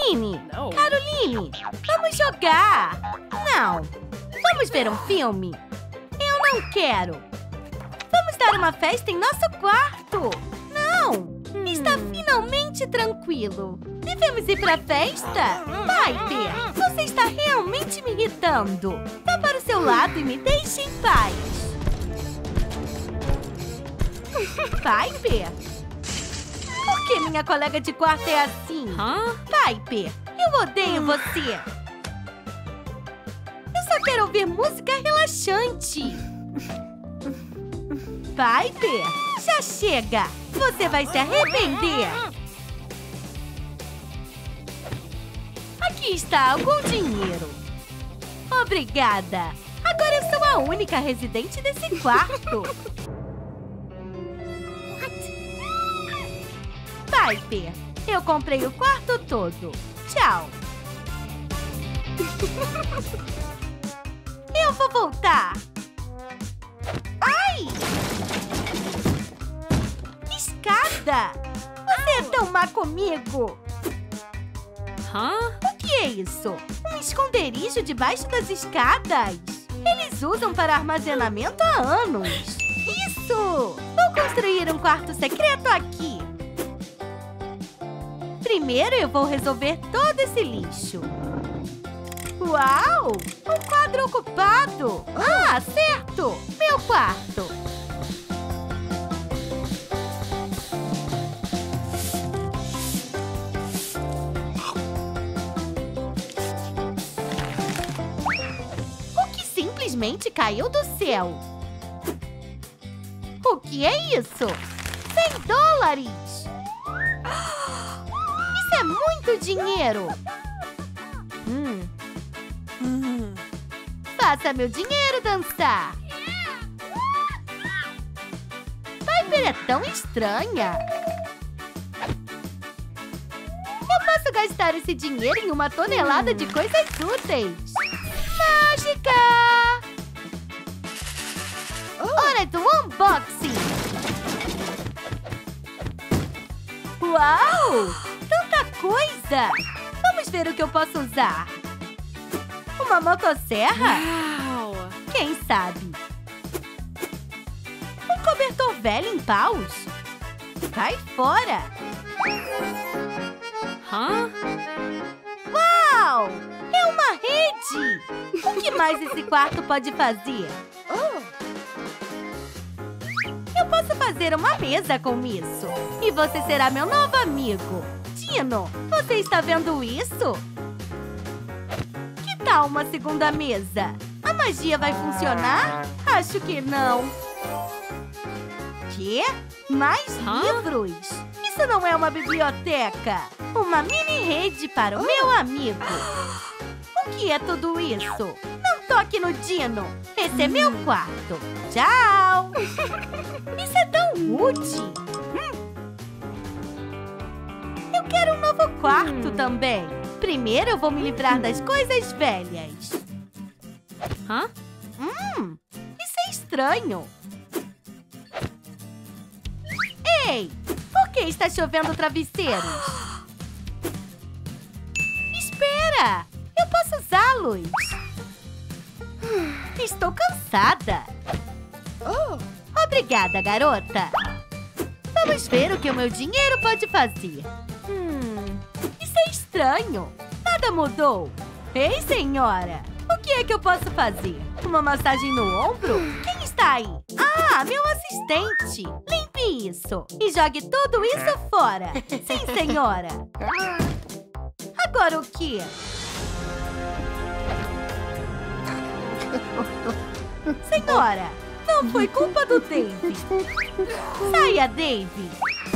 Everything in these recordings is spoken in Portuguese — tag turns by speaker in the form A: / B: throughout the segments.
A: Caroline! Caroline! Vamos jogar! Não! Vamos ver um filme? Eu não quero! Vamos dar uma festa em nosso quarto! Não! Está finalmente tranquilo! Devemos ir pra festa? Piper, você está realmente me irritando! Vá para o seu lado e me deixe em paz! Piper? Por que minha colega de quarto é assim? Piper, eu odeio você! Eu só quero ouvir música relaxante! Piper, já chega! Você vai se arrepender! Aqui está algum dinheiro. Obrigada! Agora eu sou a única residente desse quarto. Piper, eu comprei o quarto todo. Tchau! Eu vou voltar! Ai! Escada! Você é tão má comigo! O que é isso? Um esconderijo debaixo das escadas? Eles usam para armazenamento há anos! Isso! Vou construir um quarto secreto aqui! Primeiro eu vou resolver todo esse lixo. Uau! Um quadro ocupado! Ah, certo! Meu quarto! O que simplesmente caiu do céu? O que é isso? $100! Isso é muito dinheiro! Faça meu dinheiro dançar! Piper é tão estranha! Eu posso gastar esse dinheiro em uma tonelada de coisas úteis! Mágica! Hora do unboxing! Uau! Tanta coisa! Vamos ver o que eu posso usar! Uma motosserra?
B: Uau!
A: Quem sabe? Um cobertor velho em paus? Cai fora! Uau! É uma rede! O que mais esse quarto pode fazer? Eu posso fazer uma mesa com isso. E você será meu novo amigo. Dino, você está vendo isso? Que tal uma segunda mesa? A magia vai funcionar? Acho que não. Quê? Mais livros? Isso não é uma biblioteca. Uma mini rede para o meu amigo. O que é tudo isso? Não toque no Dino. Esse é meu quarto. Tchau. Isso é tão rude. Eu quero um novo quarto também. Primeiro eu vou me livrar das coisas velhas. Isso é estranho. Ei, por que está chovendo travesseiros? Espera, eu posso usá-los. Estou cansada. Obrigada, garota. Vamos ver o que o meu dinheiro pode fazer. Isso é estranho. Nada mudou. Ei, senhora. O que é que eu posso fazer? Uma massagem no ombro? Quem está aí? Ah, meu assistente. Limpe isso. E jogue tudo isso fora. Sim, senhora. Agora o quê? Senhora, não foi culpa do Dave. Saia, Dave.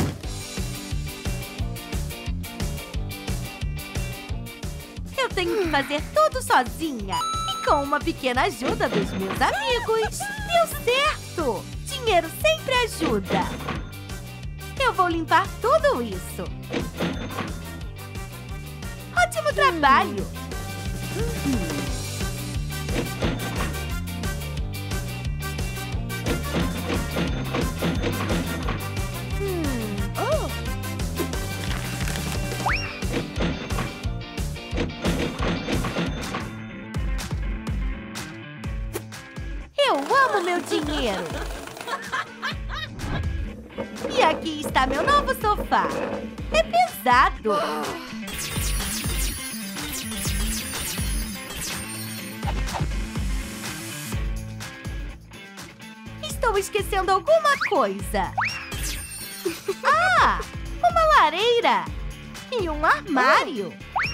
A: Eu tenho que fazer tudo sozinha. E com uma pequena ajuda dos meus amigos. Deu certo! Dinheiro sempre ajuda. Eu vou limpar tudo isso. Ótimo trabalho! meu dinheiro. E aqui está meu novo sofá. É pesado. Estou esquecendo alguma coisa. Ah, uma lareira e um armário.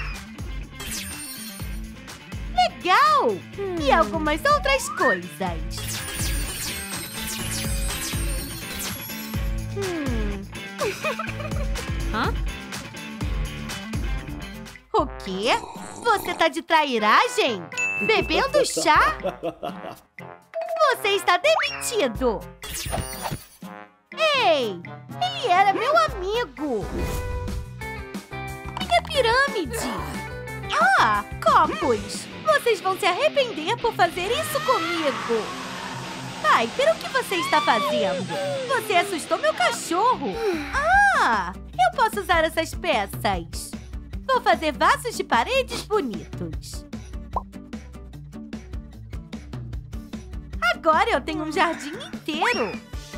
A: Legal! E algumas outras coisas.
B: Hã?
A: O quê? Você tá de trairagem? Bebendo chá? Você está demitido! Ei! Ele era meu amigo! Minha pirâmide! Ah, copos! Vocês vão se arrepender por fazer isso comigo! Piper, o que você está fazendo? Você assustou meu cachorro! Ah! Eu posso usar essas peças! Vou fazer vasos de paredes bonitos! Agora eu tenho um jardim inteiro!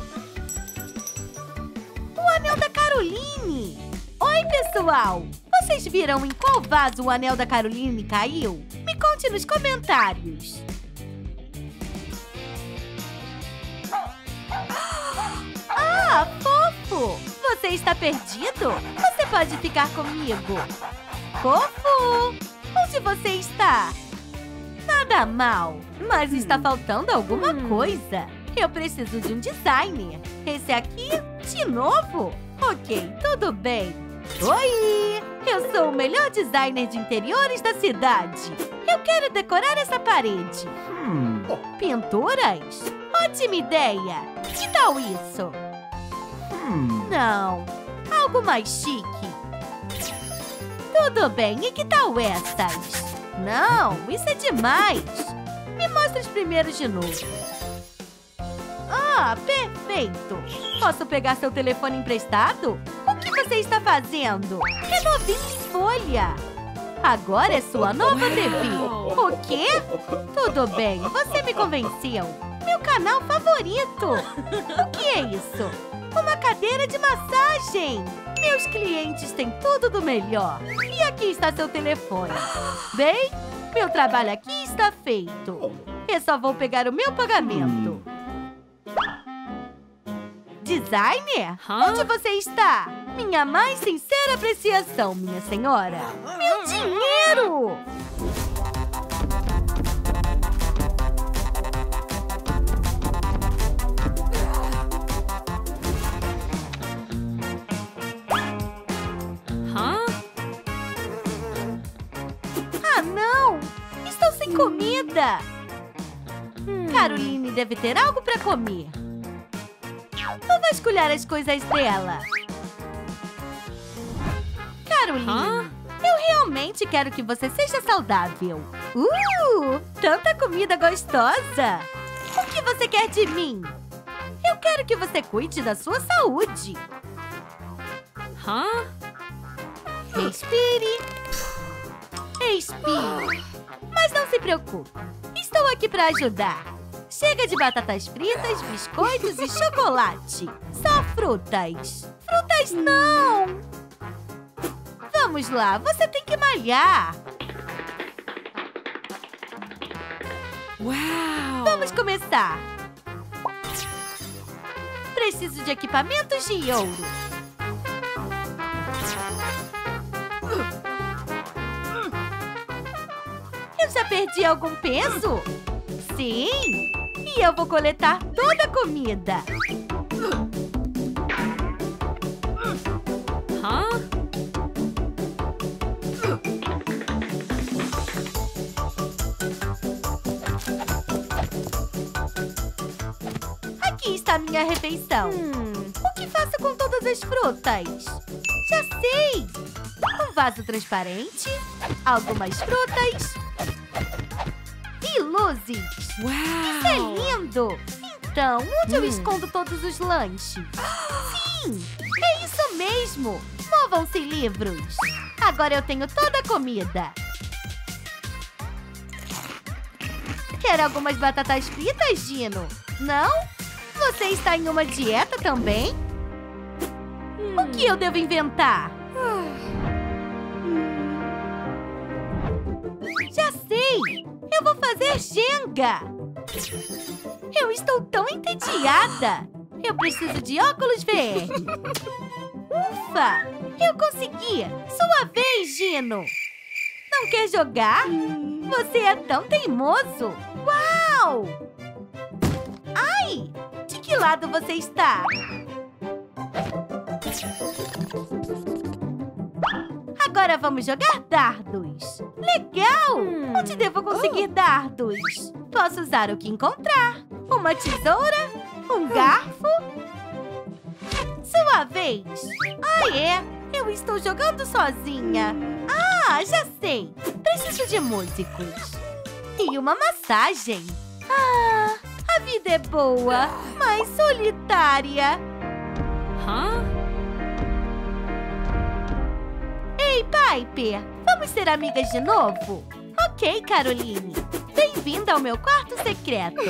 A: O anel da Caroline! Oi, pessoal! Vocês viram em qual vaso o anel da Caroline caiu? Me conte nos comentários! Ah, fofo! Você está perdido? Você pode ficar comigo! Fofo! Onde você está? Nada mal, mas está faltando alguma coisa. Eu preciso de um designer. Esse aqui? De novo? Ok, tudo bem. Oi! Eu sou o melhor designer de interiores da cidade. Eu quero decorar essa parede. Pinturas? Ótima ideia! Que tal isso? Não, algo mais chique. Tudo bem, e que tal essas? Não, isso é demais. Me mostra os primeiros de novo. Ah, perfeito. Posso pegar seu telefone emprestado? O que você está fazendo? É novinho em folha. Agora é sua nova TV. O quê? Tudo bem, você me convenceu. Meu canal favorito. O que é isso? Uma cadeira de massagem. Meus clientes têm tudo do melhor. E aqui está seu telefone. Bem, meu trabalho aqui está feito. Eu só vou pegar o meu pagamento. Designer? Onde você está? Minha mais sincera apreciação, minha senhora. Meu dinheiro! Ah, não! Estou sem comida! Caroline deve ter algo para comer. Vou vasculhar as coisas dela. Caroline, eu realmente quero que você seja saudável. Tanta comida gostosa! O que você quer de mim? Eu quero que você cuide da sua saúde. Respire. Respire. Mas não se preocupe. Estou aqui para ajudar. Chega de batatas fritas, biscoitos e chocolate. Só frutas. Frutas não! Vamos lá, você tem que malhar.
B: Uau!
A: Vamos começar. Preciso de equipamentos de ouro. Eu já perdi algum peso? Sim! E eu vou coletar toda a comida. Aqui está a minha refeição. O que faço com todas as frutas? Já sei! Um vaso transparente, algumas frutas e luzes.
B: Uau!
A: Isso é lindo! Então, onde eu escondo todos os lanches? Sim! É isso mesmo! Movam-se livros! Agora eu tenho toda a comida. Quer algumas batatas fritas, Dino? Não? Você está em uma dieta também? O que eu devo inventar? Já sei! Eu vou fazer Jenga! Eu estou tão entediada! Eu preciso de óculos VR! Ufa! Eu consegui! Sua vez, Gino! Não quer jogar? Você é tão teimoso! Uau! Ai! De que lado você está? Agora vamos jogar dardos! Legal! Onde devo conseguir dardos? Posso usar o que encontrar. Uma tesoura, um garfo. Sua vez! Ah, é? Eu estou jogando sozinha. Ah, já sei! Preciso de músicos. E uma massagem. Ah, a vida é boa, mas solitária. Ei, Piper! Vamos ser amigas de novo? Ok, Caroline. Bem-vinda ao meu quarto secreto.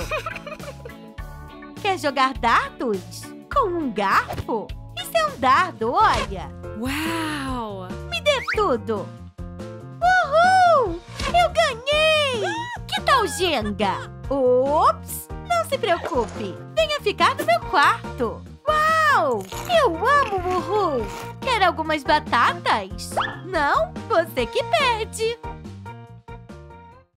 A: Quer jogar dardos? Com um garfo? Isso é um dardo, olha!
B: Uau!
A: Me dê tudo! Uhul! Eu ganhei! Que tal Jenga? Ops! Não se preocupe! Venha ficar no meu quarto! Uau! Eu amo o Uhul! Quer algumas batatas? Não? Você que perde!